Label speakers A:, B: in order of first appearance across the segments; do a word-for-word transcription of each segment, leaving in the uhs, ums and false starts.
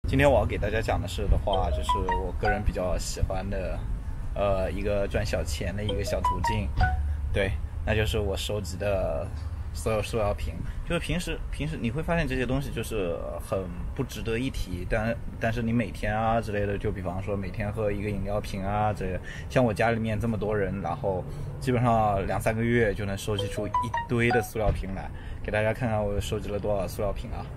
A: 今天我要给大家讲的是的话，就是我个人比较喜欢的，呃，一个赚小钱的一个小途径，对，那就是我收集的所有塑料瓶。就是平时平时你会发现这些东西就是很不值得一提，但但是你每天啊之类的，就比方说每天喝一个饮料瓶啊之类的，像我家里面这么多人，然后基本上两三个月就能收集出一堆的塑料瓶来，给大家看看我收集了多少塑料瓶啊。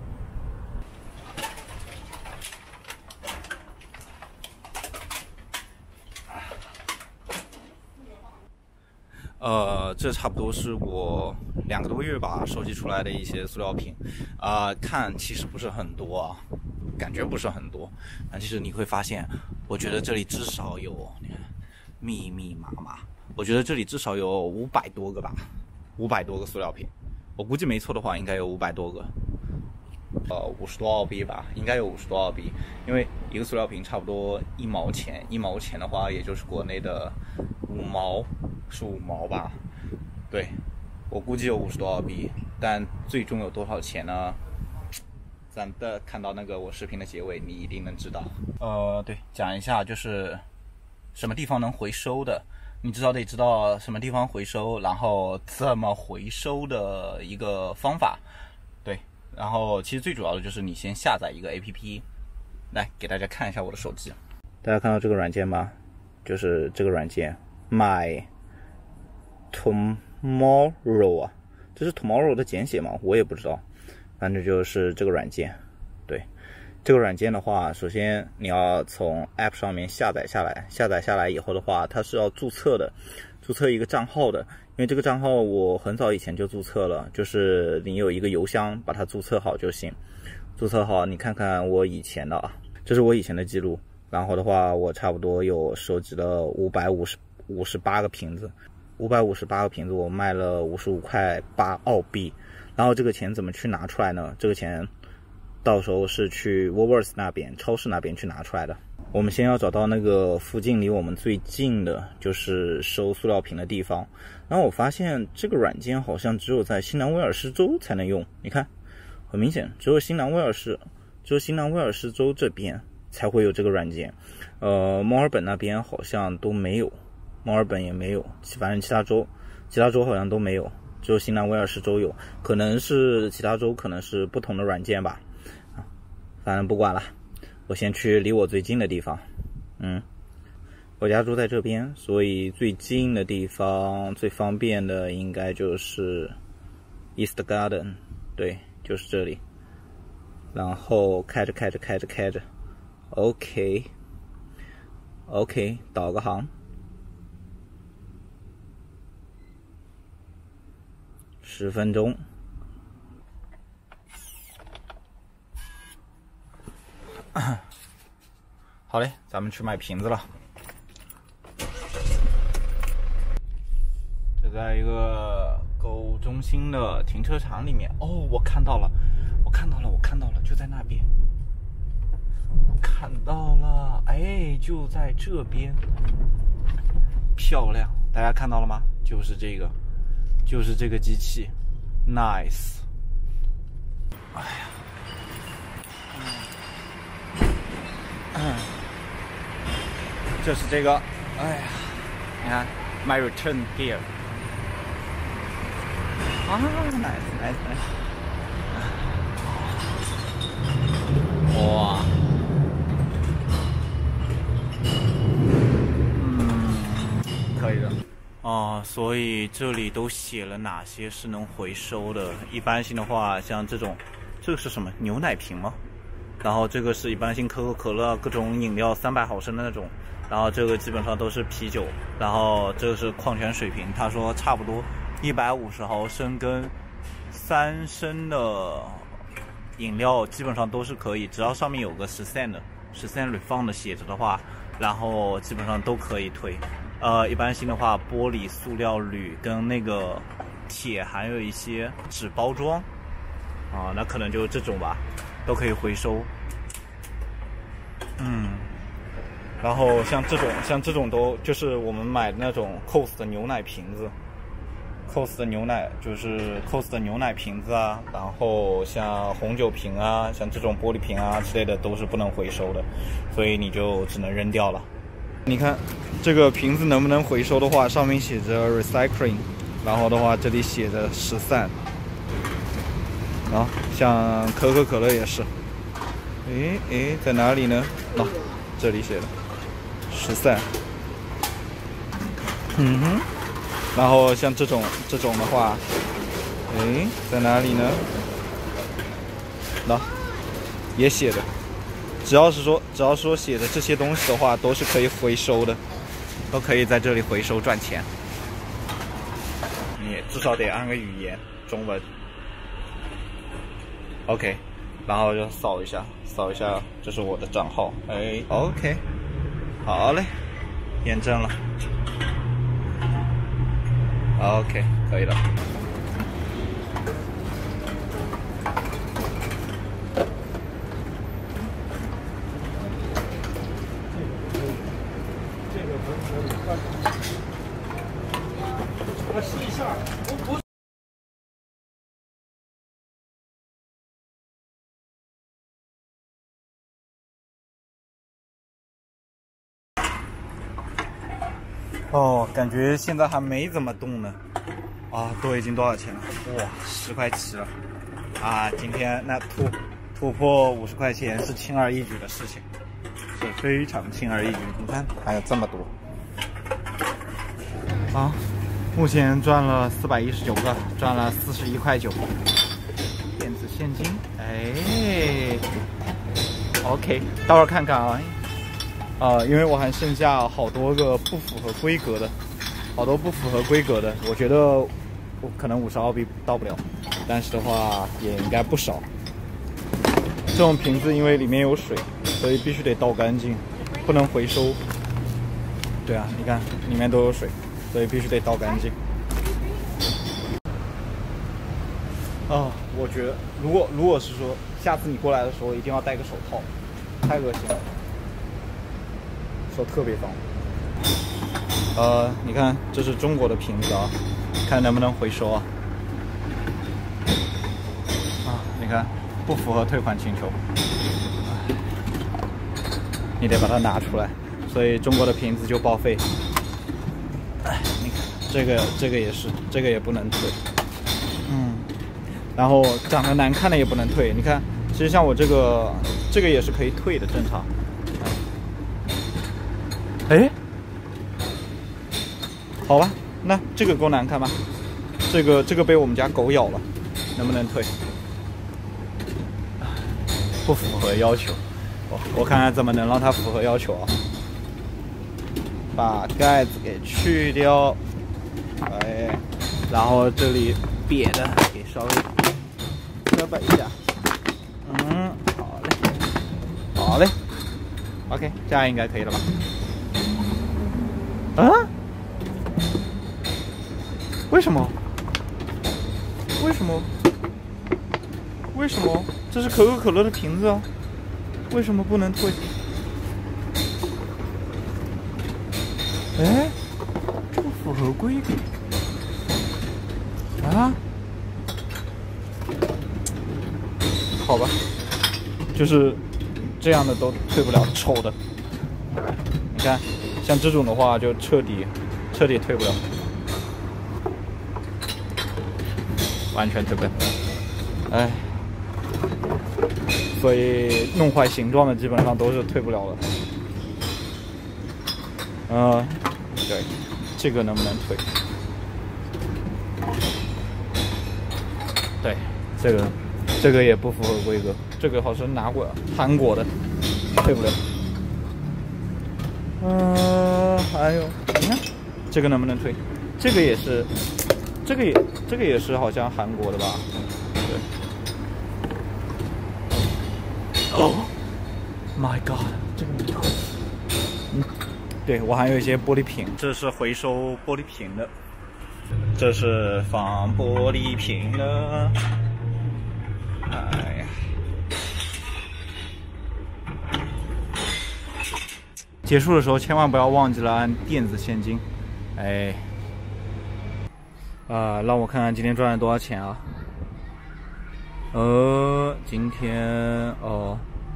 A: 呃，这差不多是我两个多月吧收集出来的一些塑料瓶，啊、呃，看其实不是很多啊，感觉不是很多，但其实你会发现，我觉得这里至少有，你看，密密麻麻，我觉得这里至少有五百多个吧，五百多个塑料瓶，我估计没错的话，应该有五百多个，呃，五十多澳币吧，应该有五十多澳币，因为一个塑料瓶差不多一毛钱，一毛钱的话，也就是国内的五毛。是五毛吧，对，我估计有五十多澳币，但最终有多少钱呢？咱的看到那个我视频的结尾，你一定能知道。呃，对，讲一下就是什么地方能回收的，你至少得知道什么地方回收，然后怎么回收的一个方法。对，然后其实最主要的就是你先下载一个 A P P， 来给大家看一下我的手机。大家看到这个软件吗？就是这个软件 My Tomorrow 啊，这是 Tomorrow 的简写吗？我也不知道，反正就是这个软件。对，这个软件的话，首先你要从 App 上面下载下来，下载下来以后的话，它是要注册的，注册一个账号的。因为这个账号我很早以前就注册了，就是你有一个邮箱，把它注册好就行。注册好，你看看我以前的啊，这是我以前的记录。然后的话，我差不多有收集了五百五十五十八个瓶子。五百五十八个瓶子，我卖了五十五块八澳币。然后这个钱怎么去拿出来呢？这个钱到时候是去 Woolworths 那边超市那边去拿出来的。我们先要找到那个附近离我们最近的就是收塑料瓶的地方。然后我发现这个软件好像只有在新南威尔士州才能用，你看，很明显只有新南威尔士只有新南威尔士州这边才会有这个软件。呃，墨尔本那边好像都没有。墨尔本也没有，反正其他州，其他州好像都没有，只有新南威尔士州有，可能是其他州可能是不同的软件吧，啊，反正不管了，我先去离我最近的地方，嗯，我家住在这边，所以最近的地方最方便的应该就是 East Garden， 对，就是这里，然后开着开着开着开着 ，OK，OK， OK， 导个航。十分钟，好嘞，咱们去买瓶子了。这在一个购物中心的停车场里面。哦，我看到了，我看到了，我看到了，就在那边。我看到了，哎，就在这边，漂亮！大家看到了吗？就是这个。就是这个机器 ，nice。哎呀，嗯，就是这个，哎呀，你看 ，my return gear。啊 ，nice nice nice。哇，嗯，可以的。哦，所以这里都写了哪些是能回收的。一般性的话，像这种，这个是什么？牛奶瓶吗？然后这个是一般性可口可乐各种饮料三百毫升的那种，然后这个基本上都是啤酒，然后这个是矿泉水瓶，他说差不多一百五十毫升跟三升的饮料基本上都是可以，只要上面有个十 cent 的十 cent refund 的写着的话，然后基本上都可以退。呃，一般性的话，玻璃、塑料、铝跟那个铁，还有一些纸包装，啊，那可能就这种吧，都可以回收。嗯，然后像这种，像这种都就是我们买的那种 C O S 的牛奶瓶子， C O S 的牛奶，就是 C O S 的牛奶瓶子啊，然后像红酒瓶啊，像这种玻璃瓶啊之类的都是不能回收的，所以你就只能扔掉了。你看这个瓶子能不能回收的话，上面写着 recycling， 然后的话这里写着十三，啊，像可口可乐也是，诶诶，在哪里呢？啊，这里写的十三，嗯哼。然后像这种这种的话，哎，在哪里呢？那也写的，只要是说只要说写的这些东西的话，都是可以回收的，都可以在这里回收赚钱。你至少得按个语言，中文。OK， 然后就扫一下，扫一下，这是我的账号。哎 ，OK， 好嘞，验证了。OK， 可以了。我试一下，我我。哦，感觉现在还没怎么动呢。啊，都已经多少钱了？哇，十块七了。啊，今天那突突破五十块钱是轻而易举的事情，是非常轻而易举。你看，还有这么多。啊，目前赚了四百一十九个，赚了四十一块九。电子现金，哎 ，OK， 待会儿看看啊。啊，因为我还剩下好多个不符合规格的，好多不符合规格的，我觉得我可能五十澳币到不了，但是的话也应该不少。这种瓶子因为里面有水，所以必须得倒干净，不能回收。对啊，你看里面都有水，所以必须得倒干净。啊，我觉得如果如果是说下次你过来的时候一定要戴个手套，太恶心了。手特别脏。呃，你看，这是中国的瓶子啊，看能不能回收啊？啊，你看，不符合退款请求，你得把它拿出来，所以中国的瓶子就报废。哎，你看，这个这个也是，这个也不能退。嗯，然后长得难看的也不能退。你看，其实像我这个，这个也是可以退的，正常。哎，好吧，那这个够难看吗？这个这个被我们家狗咬了，能不能退？不符合要求，我我看看怎么能让它符合要求啊。把盖子给去掉，哎，然后这里瘪的给稍微遮蔽一下。嗯，好嘞，好嘞 ，OK， 这样应该可以了吧？啊？为什么？为什么？为什么？这是可口可乐的瓶子啊，为什么不能退？哎，这不符合规格啊？好吧，就是这样的都退不了，丑的。你看。像这种的话，就彻底、彻底退不了，完全退不了。哎，所以弄坏形状的基本上都是退不了了。嗯、呃，对，这个能不能退？对，这个这个也不符合规格，这个好像拿过韩国的，退不了。嗯、呃，还有，你看这个能不能退？这个也是，这个也这个也是好像韩国的吧？对。哦 ，My God， 这个没退。嗯，对我还有一些玻璃瓶，这是回收玻璃瓶的，这是放玻璃瓶的。哎呀。结束的时候千万不要忘记了按电子现金，哎， 啊，让我看看今天赚了多少钱啊？呃，今天哦，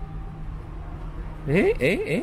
A: 哎哎哎，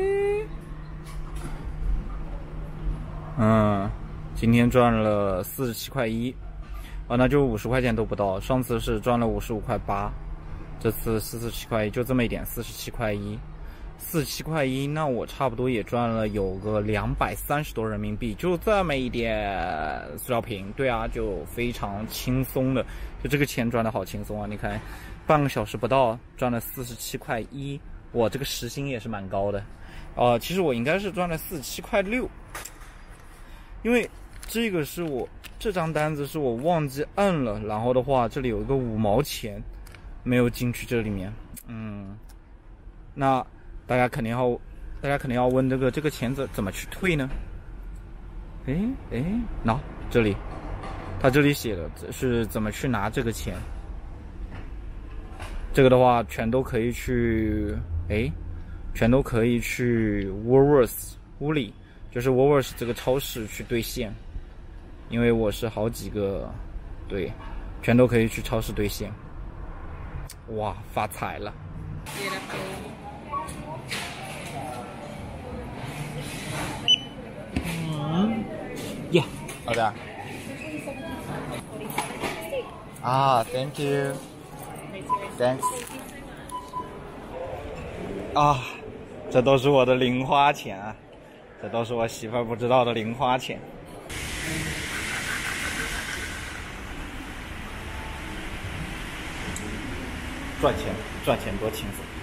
A: 嗯，今天赚了四十七块一，啊，那就五十块钱都不到。上次是赚了五十五块八，这次四十七块一，就这么一点，四十七块一。四十七块一，那我差不多也赚了有个两百三十多人民币，就这么一点塑料瓶。对啊，就非常轻松的，就这个钱赚的好轻松啊！你看，半个小时不到赚了四十七块一，我这个时薪也是蛮高的。呃，其实我应该是赚了四十七块六，因为这个是我这张单子是我忘记按了，然后的话这里有一个五毛钱没有进去这里面，嗯，那。大家肯定要，大家肯定要问这个这个钱怎怎么去退呢？哎哎，那这里，他这里写的是怎么去拿这个钱。这个的话，全都可以去，哎，全都可以去 Woolworths 屋里，就是 Woolworths 这个超市去兑现。因为我是好几个，对，全都可以去超市兑现。哇，发财了！Yeah, 好的。啊 ，Thank you, thanks。啊，这都是我的零花钱啊，这都是我媳妇儿不知道的零花钱。赚钱，赚钱多轻松。